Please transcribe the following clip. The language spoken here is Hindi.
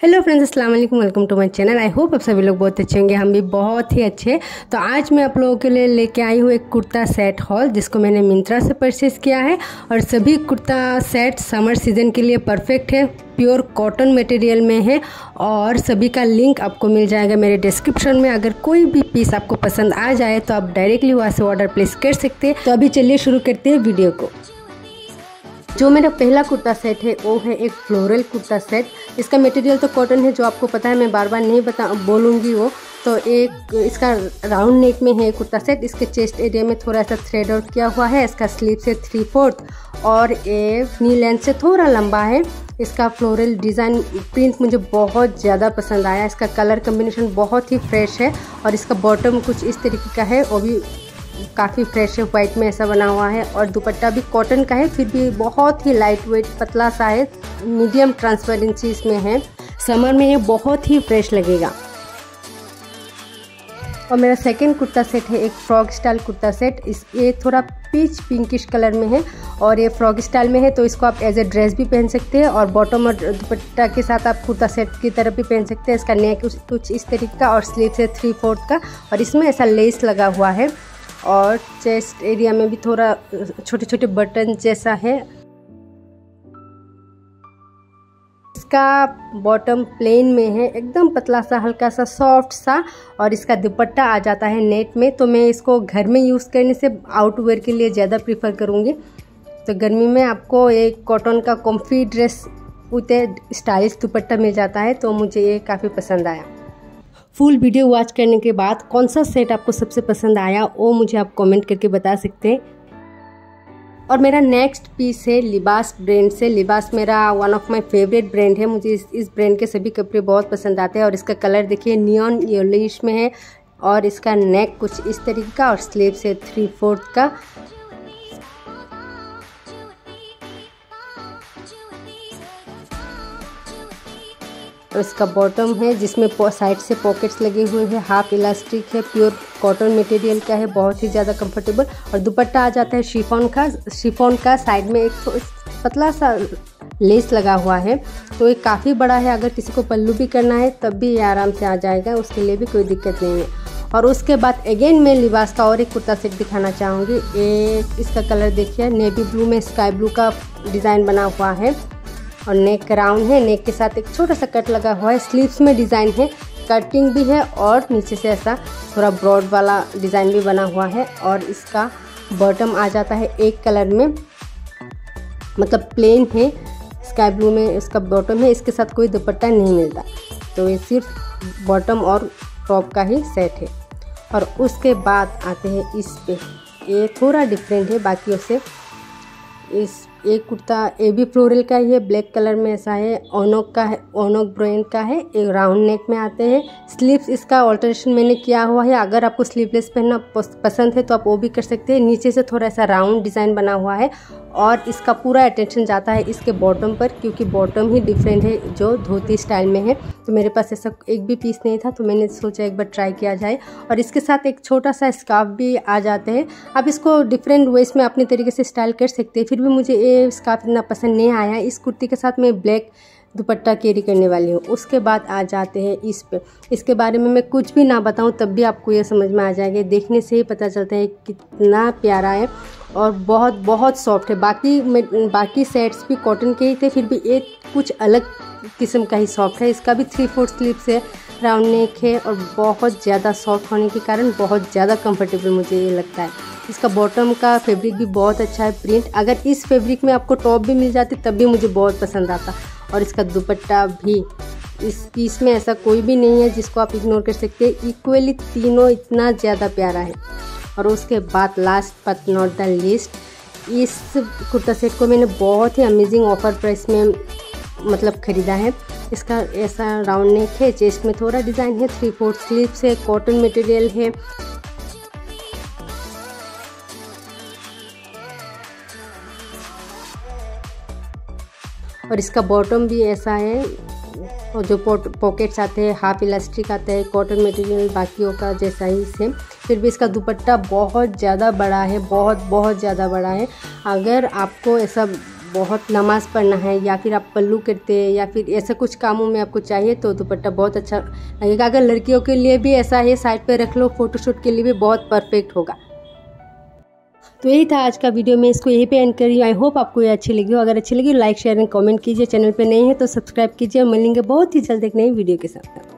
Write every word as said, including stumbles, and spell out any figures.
हेलो फ्रेंड्स, अस्सलाम वालेकुम, welcome to my channel. I hope आप सभी लोग बहुत अच्छे होंगे, हम भी बहुत ही अच्छे। तो आज मैं आप लोगों के लिए लेके आई हूँ एक कुर्ता सेट हॉल, जिसको मैंने मिंत्रा से परचेज़ किया है। और सभी कुर्ता सेट समर सीज़न के लिए परफेक्ट है, प्योर कॉटन मटेरियल में है। और सभी का लिंक आपको मिल जाएगा मेरे डिस्क्रिप्शन में। अगर कोई भी पीस आपको पसंद आ जाए तो आप डायरेक्टली वहाँ से ऑर्डर प्लेस कर सकते हैं। तो अभी चलिए शुरू करते हैं वीडियो को। जो मेरा पहला कुर्ता सेट है वो है एक फ्लोरल कुर्ता सेट। इसका मटेरियल तो कॉटन है, जो आपको पता है, मैं बार बार नहीं बता बोलूँगी वो। तो एक इसका राउंड नेक में है कुर्ता सेट। इसके चेस्ट एरिया में थोड़ा सा थ्रेड आउट किया हुआ है। इसका स्लीव से थ्री फोर्थ और ये नी लेंथ से थोड़ा लंबा है। इसका फ्लोरल डिज़ाइन प्रिंट मुझे बहुत ज़्यादा पसंद आया। इसका कलर कम्बिनेशन बहुत ही फ्रेश है और इसका बॉटम कुछ इस तरीके का है, वो भी काफ़ी फ्रेश है, वाइट में ऐसा बना हुआ है। और दुपट्टा भी कॉटन का है, फिर भी बहुत ही लाइट वेट पतला सा है, मीडियम ट्रांसपेरेंसी इसमें है। समर में ये बहुत ही फ्रेश लगेगा। और मेरा सेकंड कुर्ता सेट है एक फ्रॉक स्टाइल कुर्ता सेट। इस ये थोड़ा पीच पिंकिश कलर में है और ये फ्रॉक स्टाइल में है, तो इसको आप एज ए ड्रेस भी पहन सकते हैं और बॉटम और दुपट्टा के साथ आप कुर्ता सेट की तरह भी पहन सकते हैं। इसका नेक कुछ इस तरीके का और स्लीव से थ्री फोर्थ का, और इसमें ऐसा लेस लगा हुआ है। और चेस्ट एरिया में भी थोड़ा छोटे छोटे बटन जैसा है। इसका बॉटम प्लेन में है, एकदम पतला सा, हल्का सा सॉफ्ट सा। और इसका दुपट्टा आ जाता है नेट में। तो मैं इसको घर में यूज़ करने से आउटवेयर के लिए ज़्यादा प्रीफर करूँगी। तो गर्मी में आपको एक कॉटन का कॉम्फी ड्रेस उते स्टाइलिश दुपट्टा मिल जाता है, तो मुझे ये काफ़ी पसंद आया। फुल वीडियो वॉच करने के बाद कौन सा सेट आपको सबसे पसंद आया वो मुझे आप कमेंट करके बता सकते हैं। और मेरा नेक्स्ट पीस है लिबास ब्रांड से। लिबास मेरा one of my favourite brand है। मुझे इस इस ब्रांड के सभी कपड़े बहुत पसंद आते हैं। और इसका कलर देखिए नियॉन येलोइश में है। और इसका नेक कुछ इस तरीके का और स्लीव से थ्री फोर्थ का। और इसका बॉटम है जिसमें साइड से पॉकेट्स लगे हुए हैं, हाफ इलास्टिक है, प्योर कॉटन मटेरियल का है, बहुत ही ज़्यादा कंफर्टेबल। और दुपट्टा आ जाता है शिफॉन का शिफॉन का साइड में एक पतला सा लेस लगा हुआ है। तो ये काफ़ी बड़ा है, अगर किसी को पल्लू भी करना है तब भी ये आराम से आ जाएगा, उसके लिए भी कोई दिक्कत नहीं है। और उसके बाद अगेन मैं लिबास का और एक कुर्ता सेट दिखाना चाहूँगी। एक इसका कलर देखिए, नेवी ब्लू में स्काई ब्लू का डिज़ाइन बना हुआ है। और नेक राउंड है, नेक के साथ एक छोटा सा कट लगा हुआ है। स्लीव्स में डिज़ाइन है, कटिंग भी है और नीचे से ऐसा थोड़ा ब्रॉड वाला डिज़ाइन भी बना हुआ है। और इसका बॉटम आ जाता है एक कलर में, मतलब प्लेन है, स्काई ब्लू में इसका बॉटम है। इसके साथ कोई दुपट्टा नहीं मिलता, तो ये सिर्फ बॉटम और टॉप का ही सेट है। और उसके बाद आते हैं इस पे, ये थोड़ा डिफरेंट है बाकियों से। इस एक कुर्ता ए भी फ्लोरल का ही है, ब्लैक कलर में ऐसा है, ओनोक का है, ओनोक ब्रांड का है। एक राउंड नेक में आते हैं। स्लीव्स इसका ऑल्टरेशन मैंने किया हुआ है, अगर आपको स्लीवलेस पहनना पसंद है तो आप वो भी कर सकते हैं। नीचे से थोड़ा सा राउंड डिज़ाइन बना हुआ है और इसका पूरा अटेंशन जाता है इसके बॉटम पर, क्योंकि बॉटम ही डिफरेंट है जो धोती स्टाइल में है। तो मेरे पास ऐसा एक भी पीस नहीं था, तो मैंने सोचा एक बार ट्राई किया जाए। और इसके साथ एक छोटा सा स्कार्फ भी आ जाते हैं। आप इसको डिफरेंट वेज में अपने तरीके से स्टाइल कर सकते हैं। फिर भी मुझे ये स्कार्फ इतना पसंद नहीं आया। इस कुर्ती के साथ मैं ब्लैक दुपट्टा कैरी करने वाली हूँ। उसके बाद आ जाते हैं इस पे। इसके बारे में मैं कुछ भी ना बताऊँ तब भी आपको ये समझ में आ जाएगा, देखने से ही पता चलता है कितना प्यारा है और बहुत बहुत सॉफ्ट है। बाकी बाकी सेट्स भी कॉटन के ही थे, फिर भी एक कुछ अलग किस्म का ही सॉफ्ट है। इसका भी थ्री फोर्थ स्लीव से राउंड नेक है और बहुत ज़्यादा सॉफ्ट होने के कारण बहुत ज़्यादा कंफर्टेबल मुझे ये लगता है। इसका बॉटम का फैब्रिक भी बहुत अच्छा है, प्रिंट। अगर इस फैब्रिक में आपको टॉप भी मिल जाती तब भी मुझे बहुत पसंद आता। और इसका दुपट्टा भी, इस पीस में ऐसा कोई भी नहीं है जिसको आप इग्नोर कर सकते हैं। इक्वली तीनों इतना ज़्यादा प्यारा है। और उसके बाद last but not the least, इस कुर्ता सेट को मैंने बहुत ही अमेजिंग ऑफर प्राइस में मतलब ख़रीदा है। इसका ऐसा राउंड नेक है, चेस्ट में थोड़ा डिज़ाइन है, थ्री फोर्थ स्लीव से कॉटन मटेरियल है। और इसका बॉटम भी ऐसा है, और जो पॉकेट्स आते हैं हाफ इलास्टिक आते हैं, कॉटन मटेरियल बाकियों का जैसा ही सेम। फिर भी इसका दुपट्टा बहुत ज़्यादा बड़ा है, बहुत बहुत ज़्यादा बड़ा है। अगर आपको ऐसा बहुत नमाज़ पढ़ना है या फिर आप पल्लू करते हैं या फिर ऐसे कुछ कामों में आपको चाहिए तो दुपट्टा बहुत अच्छा लगेगा। अगर लड़कियों के लिए भी ऐसा है साइड पे रख लो, फोटोशूट के लिए भी बहुत परफेक्ट होगा। तो यही था आज का वीडियो, मैं इसको यहीं पे एंड करी। आई होप आपको ये अच्छी लगी हो। अगर अच्छी लगी लाइक शेयर एंड कमेंट कीजिए, चैनल पे नए हैं तो सब्सक्राइब कीजिए। मिलेंगे बहुत ही जल्द एक नई वीडियो के साथ।